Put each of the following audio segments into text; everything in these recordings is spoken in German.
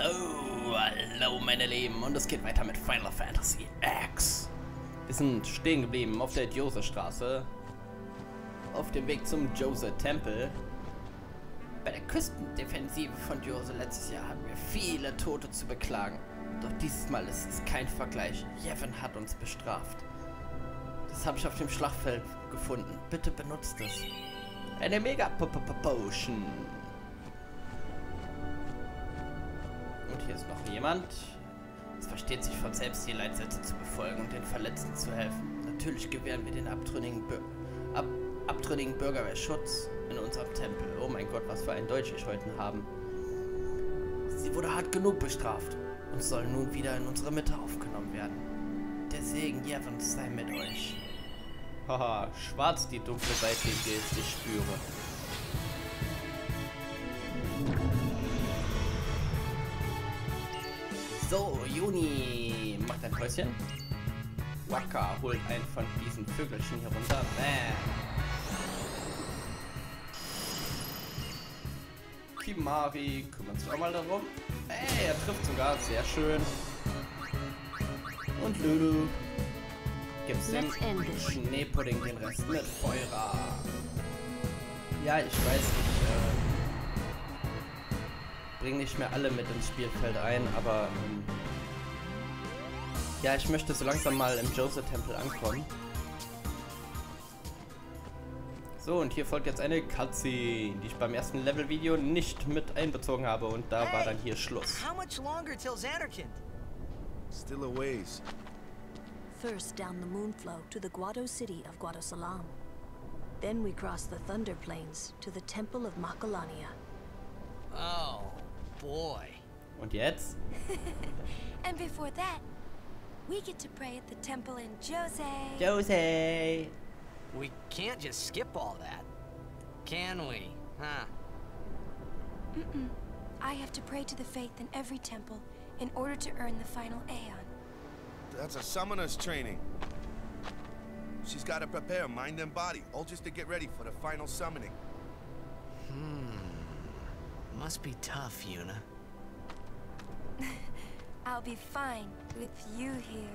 Oh, hallo meine Lieben, und es geht weiter mit Final Fantasy X. Wir sind stehen geblieben auf der Djose-Straße, auf dem Weg zum Djose-Tempel. Bei der Küstendefensive von Djose letztes Jahr hatten wir viele Tote zu beklagen. Doch dieses Mal ist es kein Vergleich. Yevon hat uns bestraft. Das habe ich auf dem Schlachtfeld gefunden. Bitte benutzt es. Eine Mega-Potion. Und hier ist noch jemand. Es versteht sich von selbst, die Leitsätze zu befolgen und den Verletzten zu helfen. Natürlich gewähren wir den abtrünnigen Bürger Schutz in unserem Tempel. Oh mein Gott, was für ein Deutsch ich heute haben. Sie wurde hart genug bestraft und soll nun wieder in unsere Mitte aufgenommen werden. Der Segen Yevons sei mit euch. Haha, schwarz die dunkle Seite, die ich spüre. So, Juni macht ein Päuschen. Waka holt einen von diesen Vögelchen hier runter. Bam. Kimahri kümmert sich auch mal darum. Ey, er trifft sogar. Sehr schön. Und Lulu gibt's dem Schneepudding den Rest mit Feuer. Ja, ich weiß, ich bringe nicht mehr alle mit ins Spielfeld ein, aber ja, ich möchte so langsam mal im Djose-Tempel ankommen. So, und hier folgt jetzt eine Cutscene, die ich beim ersten Level-Video nicht mit einbezogen habe, und da war dann hier Schluss. How much longer till Xanarkand? Still a ways. First down the Moonflow to the Guado city of Guadosalam. Then we cross the Thunder Plains to the Temple of Macalania. Oh, boy. Und jetzt? And before that, we get to pray at the temple in Djose. Djose! We can't just skip all that, can we? Huh? I have to pray to the faith in every temple in order to earn the final Aeon. That's a summoner's training. She's got to prepare mind and body, all just to get ready for the final summoning. Must be tough, Yuna. I'll be fine with you here.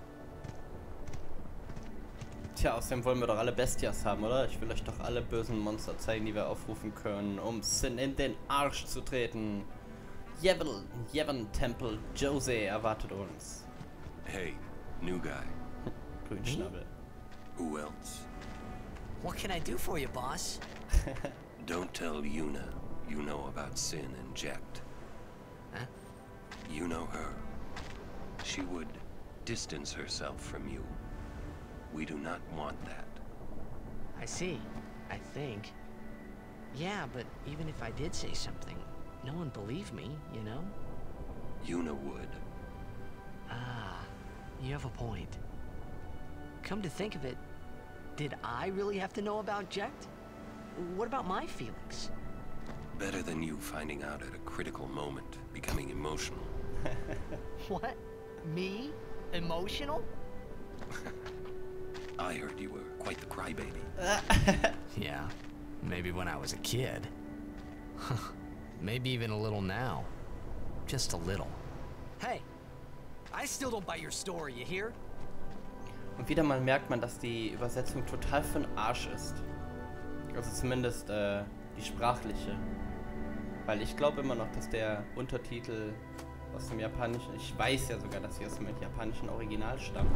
Tja, außerdem wollen wir doch alle Bestias haben, oder? Ich will euch doch alle bösen Monster zeigen, die wir aufrufen können, um Sin in den Arsch zu treten. Yevon Tempel Djose erwartet uns. Hey, new guy. Grünschnabel. Who else? What can I do for you, boss? Don't tell Yuna you know about Sin and Jecht. Huh? You know her. She would distance herself from you. We do not want that. I see. I think. Yeah, but even if I did say something, no one believed me, you know? Yuna would. Ah, you have a point. Come to think of it, did I really have to know about Jecht? What about my feelings? Better than you finding out at a critical moment, becoming emotional. What? Me? Emotional? I heard you were quite the crybaby. Yeah, maybe when I was a kid. Maybe even a little now. Just a little. Hey, I still don't buy your story, you hear? Und wieder mal merkt man, dass die Übersetzung total für'n Arsch ist. Also zumindest die sprachliche. Weil ich glaube immer noch, dass der Untertitel aus dem Japanischen... Ich weiß ja sogar, dass sie aus dem japanischen Original stammt.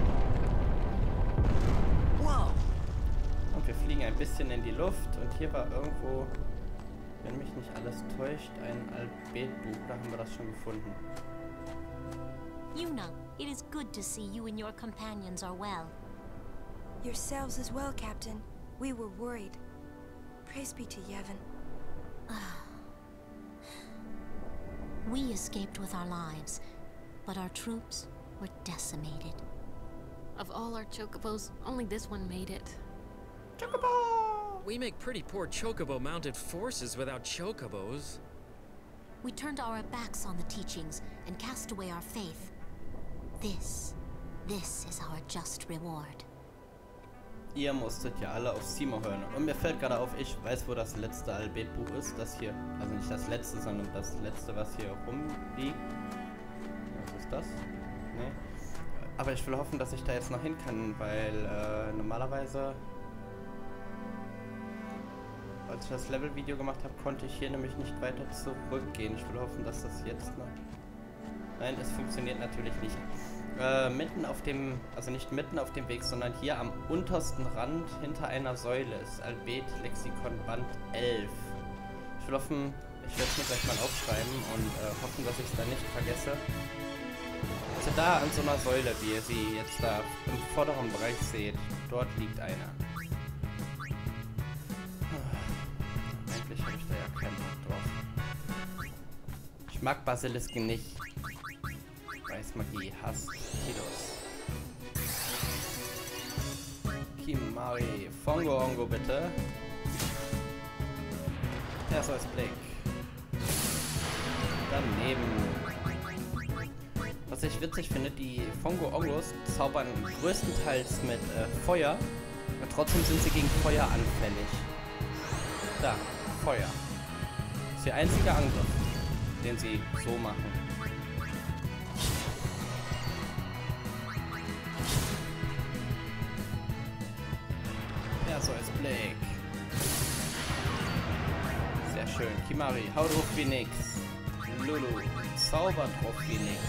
Wow. Und wir fliegen ein bisschen in die Luft. Und hier war irgendwo, wenn mich nicht alles täuscht, ein Alphabetbuch. Da haben wir das schon gefunden. Yuna, it is good to see you and your companions are well. Yourselves as well, Captain. We were worried. Praise be to Yevon. We escaped with our lives, but our troops were decimated. Of all our chocobos, only this one made it. Chocobo! We make pretty poor chocobo-mounted forces without chocobos. We turned our backs on the teachings and cast away our faith. This is our just reward. Ihr musstet ja alle auf Simo hören. Und mir fällt gerade auf, ich weiß, wo das letzte Albet-Buch ist. Das hier. Also nicht das letzte, sondern das letzte, was hier rumliegt. Was ist das? Nee. Aber ich will hoffen, dass ich da jetzt noch hin kann, weil normalerweise, als ich das Level-Video gemacht habe, konnte ich hier nämlich nicht weiter zurückgehen. Ich will hoffen, dass das jetzt noch... Nein, es funktioniert natürlich nicht. Mitten auf dem, also nicht mitten auf dem Weg, sondern hier am untersten Rand hinter einer Säule ist Albet Lexikon Band 11. Ich will hoffen, ich werde es mir gleich mal aufschreiben und hoffen, dass ich es dann nicht vergesse. Also da an so einer Säule, wie ihr sie jetzt da im vorderen Bereich seht, dort liegt einer. Eigentlich habe ich da ja keinen Bock drauf. Ich mag Basilisken nicht. Weißmagie, Hass, Tidus. Kimari, Fongo Ongo bitte. Perseus Blick. Daneben. Was ich witzig finde, die Fongo Ongos zaubern größtenteils mit Feuer. Und trotzdem sind sie gegen Feuer anfällig. Da, Feuer. Das ist der einzige Angriff, den sie so machen. Perseus Blick. Sehr schön. Kimari, hau drauf wie nix. Lulu, zaubert drauf wie nix.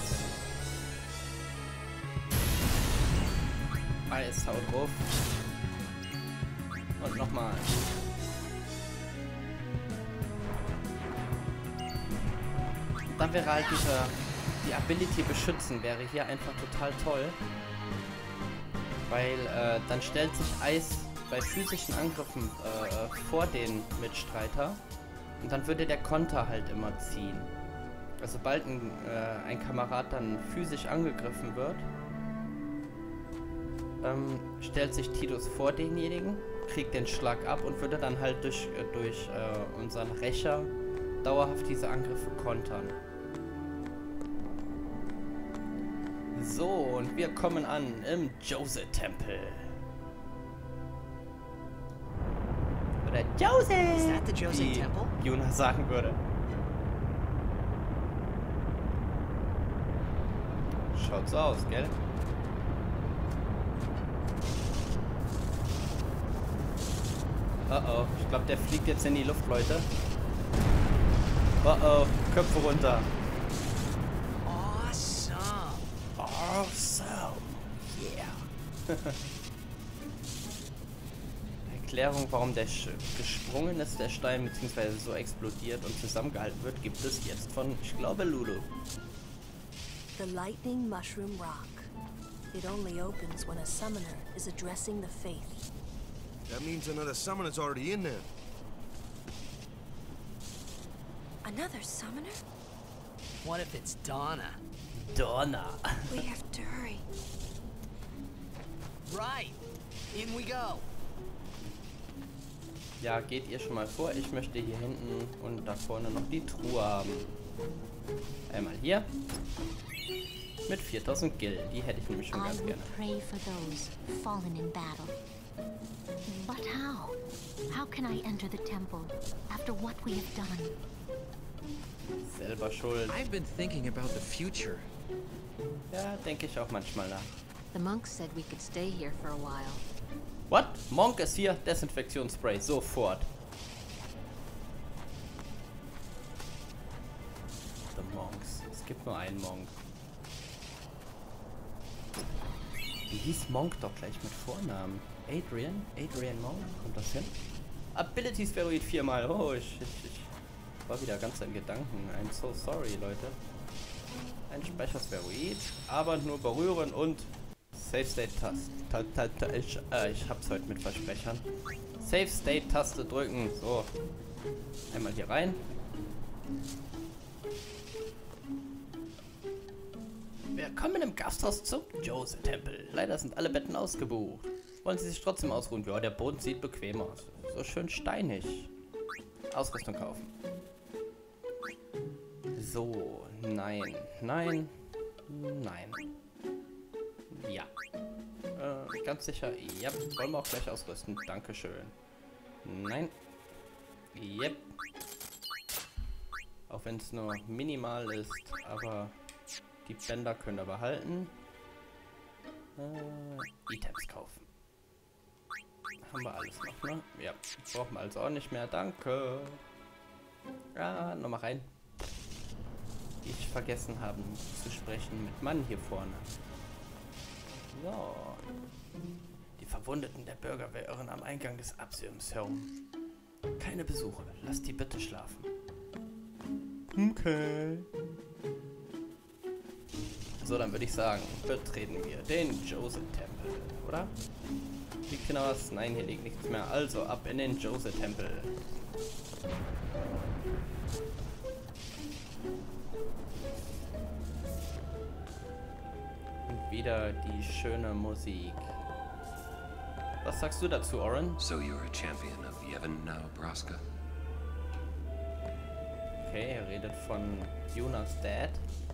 Eis, hau drauf. Und nochmal. Dann wäre halt die Ability beschützen wäre hier einfach total toll. Weil dann stellt sich Eis bei physischen Angriffen vor den Mitstreiter und dann würde der Konter halt immer ziehen. Also sobald ein Kamerad dann physisch angegriffen wird, stellt sich Tidus vor denjenigen, kriegt den Schlag ab und würde dann halt durch unseren Rächer dauerhaft diese Angriffe kontern. So, und wir kommen an im Djose-Tempel. Oder Djose! Is that the Djose wie Temple? Yuna sagen würde. Schaut so aus, gell? Oh oh, ich glaube, der fliegt jetzt in die Luft, Leute. Oh oh, Köpfe runter. Awesome. Awesome. Yeah. Erklärung, warum der gesprungen ist, der Stein, beziehungsweise so explodiert und zusammengehalten wird, gibt es jetzt von, ich glaube, Lulu. The Lightning Mushroom Rock. It only opens when a summoner is addressing the faith. That means another summoner's already in there. Another summoner? What if it's Donna? Donna. We have to hurry. Right. In we go. Ja, geht ihr schon mal vor. Ich möchte hier hinten und da vorne noch die Truhe haben. Einmal hier. Mit 4000 Gil. Die hätte ich nämlich schon ganz I gerne. would pray for those fallen in battle. But how? How can I enter the temple after what we have done? Selber schuld. I've been thinking about the future. Ja, denke ich auch manchmal nach. The monks said we could stay here for a while. What? Monk ist hier. Desinfektionsspray. Sofort. The Monks. Es gibt nur einen Monk. Wie hieß Monk doch gleich mit Vornamen? Adrian? Adrian Monk? Kommt das hin? Ability Spheroid 4-mal. Oh, ich war wieder ganz in Gedanken. I'm so sorry, Leute. Ein Speicherspheroid, aber nur berühren und Save State Taste. Ich hab's heute mit Versprechern. Save State Taste drücken. So. Einmal hier rein. Willkommen im Gasthaus zum Djose-Tempel. Leider sind alle Betten ausgebucht. Wollen Sie sich trotzdem ausruhen? Ja, der Boden sieht bequem aus. So schön steinig. Ausrüstung kaufen. So, nein. Ja. ganz sicher. Ja, wollen wir auch gleich ausrüsten. Dankeschön. Nein. Yep. Auch wenn es nur minimal ist, aber die Bänder können wir behalten. Items kaufen. Haben wir alles noch, ne? Ja, brauchen wir also auch nicht mehr. Danke. Ja, nochmal rein. Ich vergessen haben zu sprechen mit Mann hier vorne. So. Die Verwundeten der Bürger verirren am Eingang des Absirms herum. Keine Besuche. Lasst die bitte schlafen. Okay. So, dann würde ich sagen, betreten wir den Joseph-Tempel, oder? Liegt hier noch was? Nein, hier liegt nichts mehr. Also, ab in den Joseph-Tempel. Und wieder die schöne Musik. Was sagst du dazu, Oren? So you're a champion of Yevon now, Braska? Okay, er redet von Yunas Dad.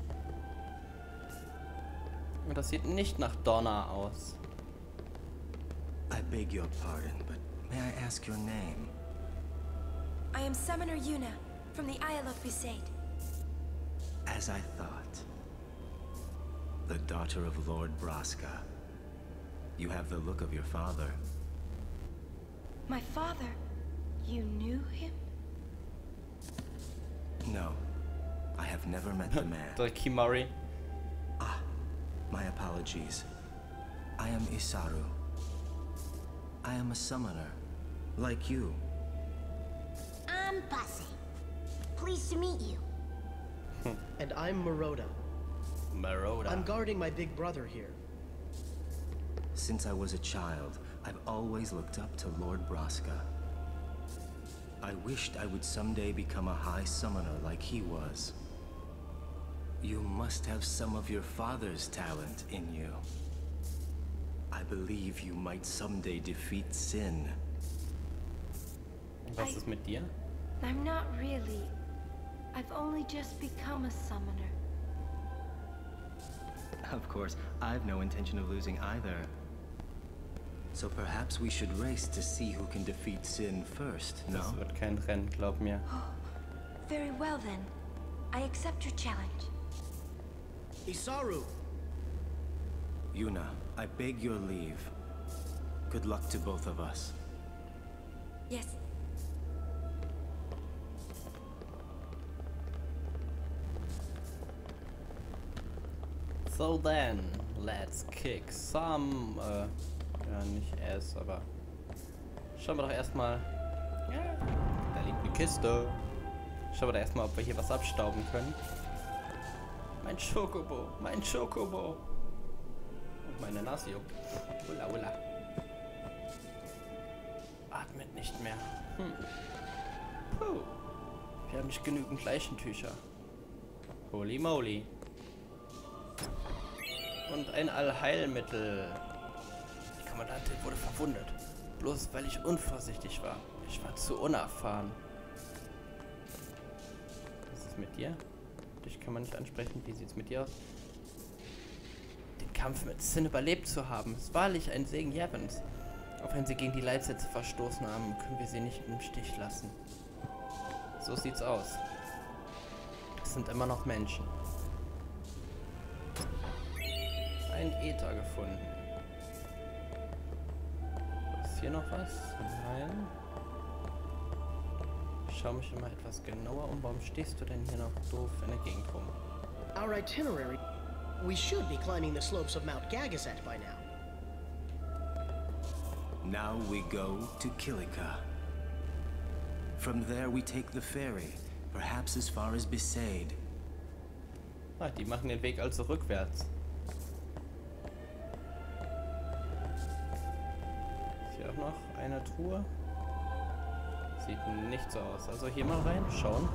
Und das sieht nicht nach Donna aus. I beg your pardon, but may I ask your name? I am Summoner Yuna, from the Isle of Besaid. As I thought. The daughter of Lord Braska. You have the look of your father. My father? You knew him? No. I have never met the man. The Kimari. Ah, my apologies. I am Isaru. I am a summoner, like you. I'm Bussy. Pleased to meet you. And I'm Maroda. Maroda. I'm guarding my big brother here. Since I was a child, I've always looked up to Lord Braska. I wished I would someday become a high summoner like he was. You must have some of your father's talent in you. I believe you might someday defeat Sin. Was ist mit dir? I'm not really. I've only just become a summoner. Of course, I've no intention of losing either. So perhaps we should race to see who can defeat Sin first, no? Das wird kein Rennen, glaub mir. Very well then. I accept your challenge. Isaru! Yuna, I beg your leave. Good luck to both of us. Yes. So then, let's kick some, ja nicht ass, aber schauen wir doch erstmal, ja, da liegt eine Kiste. Schauen wir da erstmal, ob wir hier was abstauben können. Mein Chocobo, mein Chocobo. Und meine Nase juckt. Ulla, ulla. Atmet nicht mehr. Puh. Wir haben nicht genügend Leichentücher. Holy moly. Und ein Allheilmittel. Die Kommandantin wurde verwundet. Bloß weil ich unvorsichtig war. Ich war zu unerfahren. Was ist mit dir? Dich kann man nicht ansprechen. Wie sieht's mit dir aus? Den Kampf mit Sin überlebt zu haben, ist wahrlich ein Segen Yevons. Auch wenn sie gegen die Leitsätze verstoßen haben, können wir sie nicht im Stich lassen. So sieht's aus. Es sind immer noch Menschen. Ein Äther gefunden. Ist hier noch was? Nein. Ich schau mich immer etwas genauer um. Warum stehst du denn hier noch doof in der Gegend rum? Our itinerary. We should be climbing the slopes of Mount Gagazet by now. Now we go to Kilika. From there we take the ferry, perhaps as far as Besaid. Ah, die machen den Weg also rückwärts. Ist hier auch noch eine Truhe? Sieht nicht so aus. Also hier mal rein, schauen.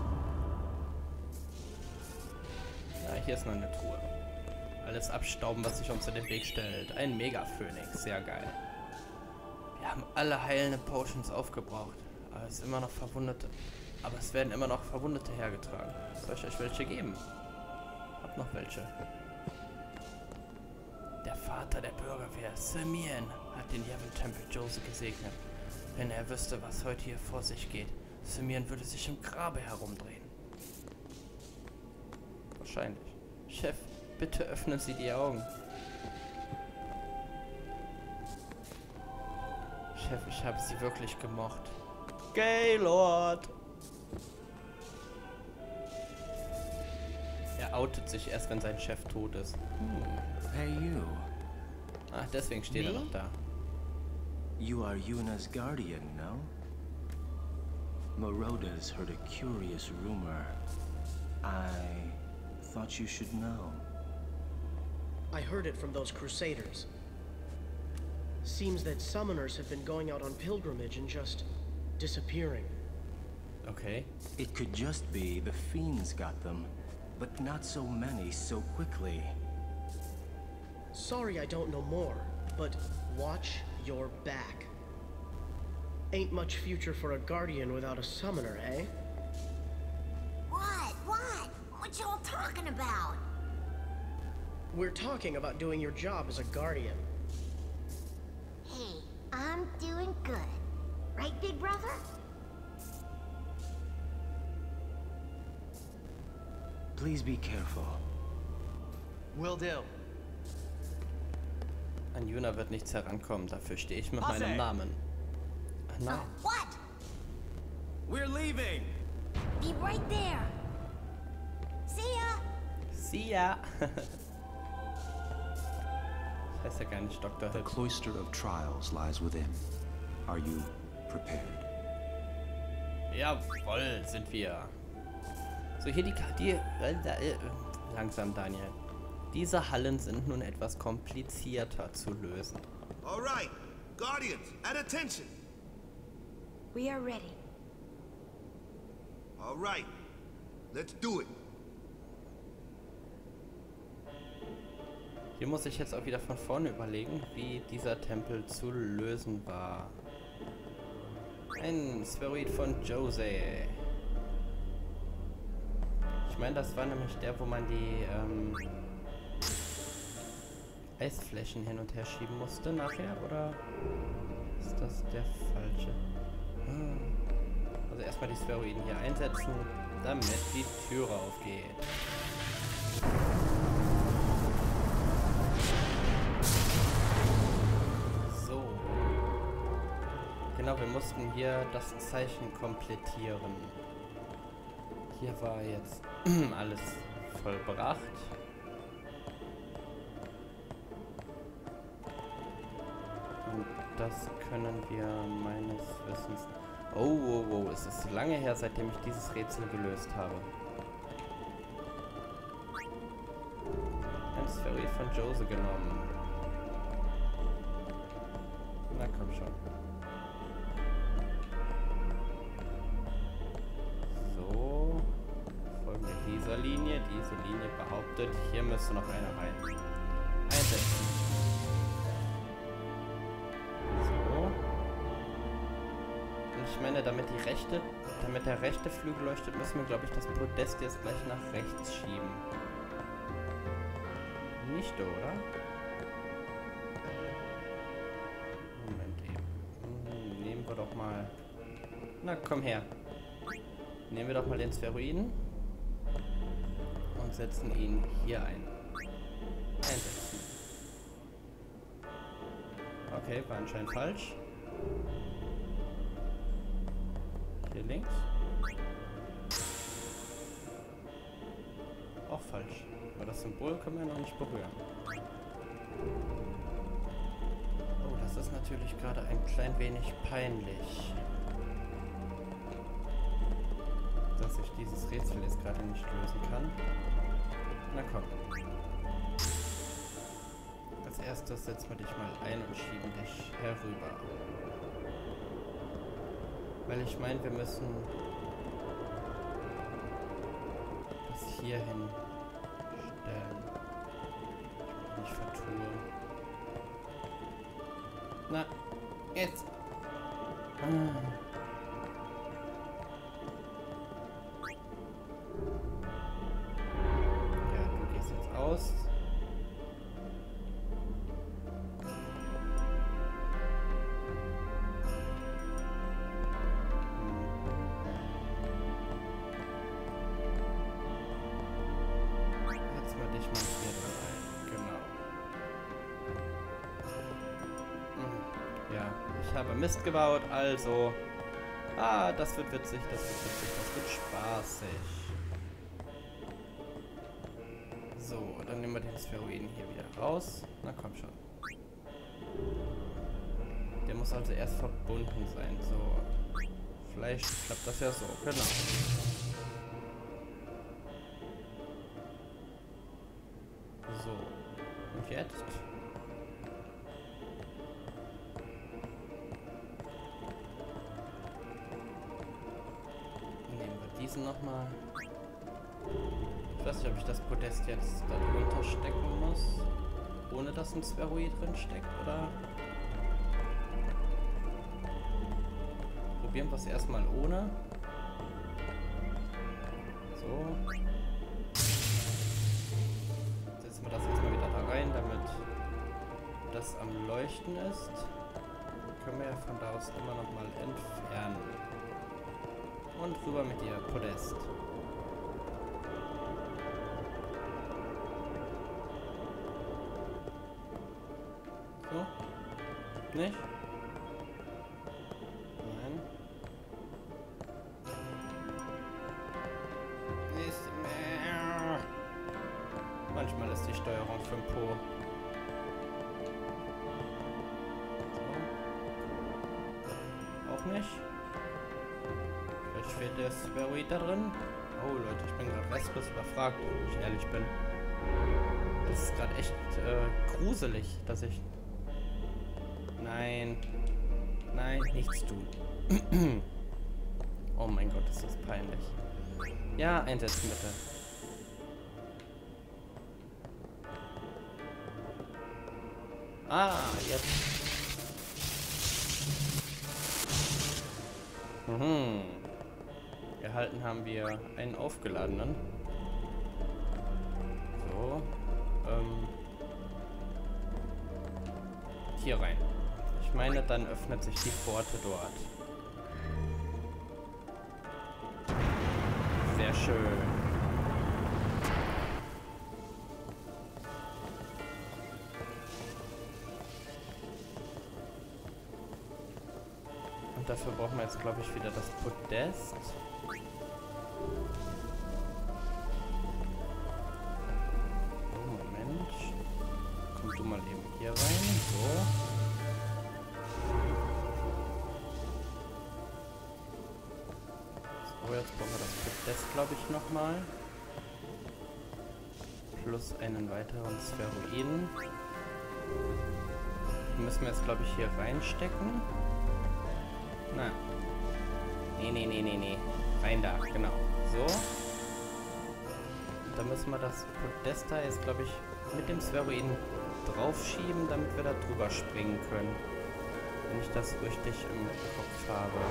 Ja, hier ist noch eine Truhe. Alles abstauben, was sich uns in den Weg stellt. Ein Mega-Phönix, sehr geil. Wir haben alle heilende Potions aufgebraucht. Aber es ist immer noch Verwundete. Aber es werden immer noch Verwundete hergetragen. Soll ich euch welche geben? Hab noch welche. Der Vater der Bürgerwehr, Semien, hat den Yavin-Tempel Jose gesegnet. Wenn er wüsste, was heute hier vor sich geht, Simeon würde sich im Grabe herumdrehen. Wahrscheinlich. Chef, bitte öffnen Sie die Augen. Chef, ich habe Sie wirklich gemocht. Gaylord! Er outet sich erst, wenn sein Chef tot ist. Hey, you. Ach, deswegen steht er noch da. You are Yuna's guardian, no? Moroda's heard a curious rumor. I thought you should know. I heard it from those crusaders. Seems that summoners have been going out on pilgrimage and just disappearing. Okay. It could just be the fiends got them, but not so many so quickly. Sorry I don't know more, but watch your back. Ain't much future for a guardian without a summoner, eh? What? What y'all talking about? We're talking about doing your job as a guardian. Hey, I'm doing good. Right, big brother? Please be careful. Will do. An Yuna wird nichts herankommen, dafür stehe ich mit meinem Namen. Ach nein. Oh, what? We're leaving! Be right there. See ya. See ya! Das heißt ja gar nicht Dr. The Hibbs. cloister of trials lies within. Are you prepared? Jawohl, sind wir. So, hier langsam, Daniel. Diese Hallen sind nun etwas komplizierter zu lösen. All right, Guardians, at attention. We are ready. All right, let's do it. Hier muss ich jetzt auch wieder von vorne überlegen, wie dieser Tempel zu lösen war. Ein Spheroid von Jose. Ich meine, das war nämlich der, wo man die Eisflächen hin und her schieben musste nachher, oder ist das der falsche? Also erstmal die Spheroiden hier einsetzen, damit die Türe aufgeht. So. Genau, wir mussten hier das Zeichen komplettieren. Hier war jetzt alles vollbracht. Und das können wir meines Wissens... Oh, es ist lange her, seitdem ich dieses Rätsel gelöst habe. Ein Spheroid von Jose genommen. Na komm schon. So. Folgen wir dieser Linie. Diese Linie behauptet, hier müsste noch einer rein. Einsetzen. Ich meine, damit der rechte Flügel leuchtet, müssen wir, glaube ich, das Podest jetzt gleich nach rechts schieben. Nicht, oder? Moment eben. Nehmen wir doch mal... Na, komm her. Nehmen wir doch mal den Spheroiden. Und setzen ihn hier ein. Einsetzen. Okay, war anscheinend falsch. Hier links. Auch falsch. Aber das Symbol können wir noch nicht berühren. Oh, das ist natürlich gerade ein klein wenig peinlich. Dass ich dieses Rätsel jetzt gerade nicht lösen kann. Na komm. Als erstes setzen wir dich mal ein und schieben dich herüber. Weil ich meine, wir müssen das hier hin stellen. Ich mich vertue. Na, jetzt. Ja, du gehst jetzt aus. man hier dann ein. Genau. Ja, ich habe Mist gebaut, also... Ah, das wird witzig, das wird witzig, das wird spaßig. So, dann nehmen wir den Spheroiden hier wieder raus. Na komm schon. Der muss also erst verbunden sein. So. Vielleicht klappt das ja so. Genau. So. Und jetzt? Nehmen wir diesen nochmal. Ich weiß nicht, ob ich das Podest jetzt da drunter stecken muss. Ohne dass ein Spheroid drin steckt, oder? Probieren wir es erstmal ohne. So. Setzen wir das erstmal wieder da rein, damit das am Leuchten ist. Können wir ja von da aus immer noch mal entfernen. Und rüber mit ihr, Podest. So? Nicht? Nein. Nicht mehr. Manchmal ist die Steuerung für den Po. So. Auch nicht. Vielleicht fehlt der Spheroid da drin. Oh Leute, ich bin gerade restlos überfragt, wenn ich ehrlich bin. Das ist gerade echt gruselig, dass ich... Nein. Nein, nichts tun. Oh mein Gott, ist das peinlich. Ja, einsetzen bitte. Ah, jetzt. Erhalten haben wir einen aufgeladenen. So. Hier rein. Ich meine, dann öffnet sich die Pforte dort. Sehr schön. Und dafür brauchen wir jetzt, glaube ich, wieder das Podest. Oh, Moment. Komm du mal eben hier rein. So. Jetzt brauchen wir das Podest, glaube ich, nochmal. Plus einen weiteren Spheroiden. Die müssen wir jetzt, glaube ich, hier reinstecken. Nein. Nee. Rein da, genau. So. Und dann müssen wir das Podest da jetzt, glaube ich, mit dem Spheroiden draufschieben, damit wir da drüber springen können. Wenn ich das richtig im Kopf habe.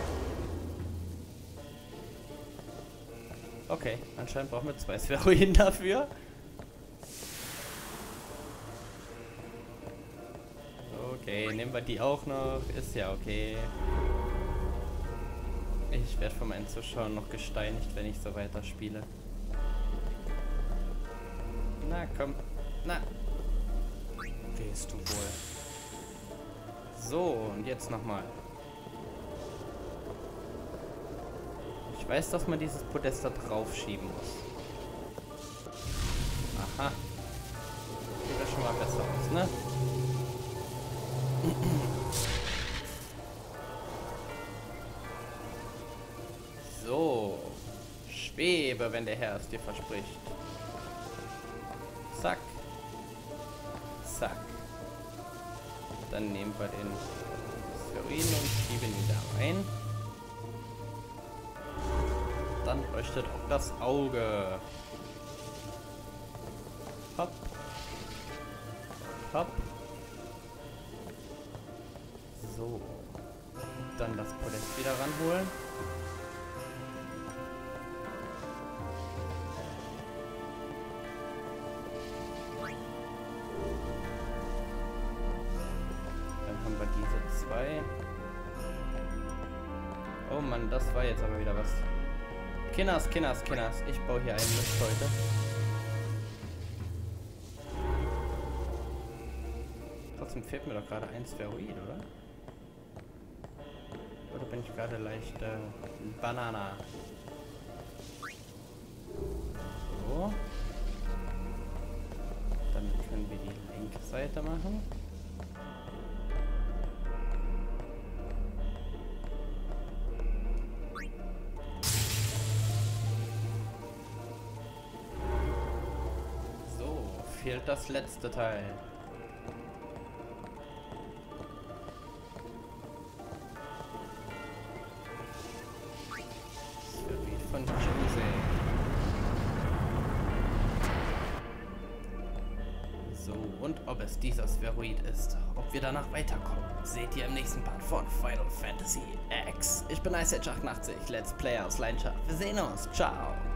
Okay, anscheinend brauchen wir 2 Spheroiden dafür. Okay, nehmen wir die auch noch. Ist ja okay. Ich werde von meinen Zuschauern noch gesteinigt, wenn ich so weiterspiele. Na komm. Na. Gehst du wohl. So, und jetzt nochmal. Ich weiß, dass man dieses Podest da drauf schieben muss. Aha. Sieht ja schon mal besser aus, ne? So. Schwebe, wenn der Herr es dir verspricht. Zack. Zack. Dann nehmen wir den Spheroiden und schieben ihn da rein. Dann leuchtet auch das Auge. Hopp. Hopp. So. Und dann das Podest wieder ranholen. Dann haben wir diese 2. Oh Mann, das war jetzt aber wieder was. Kinders. Ich baue hier einen Mist heute. trotzdem fehlt mir doch gerade ein Spheroid, oder? Oder bin ich gerade leicht Banana? So. Damit können wir die linke Seite machen. So, fehlt das letzte Teil. Von Jose. So, und ob es dieser Spheroid ist, ob wir danach weiterkommen, seht ihr im nächsten Part von Final Fantasy X. Ich bin Ice Age 88, Let's Play aus Leidenschaft. Wir sehen uns. Ciao.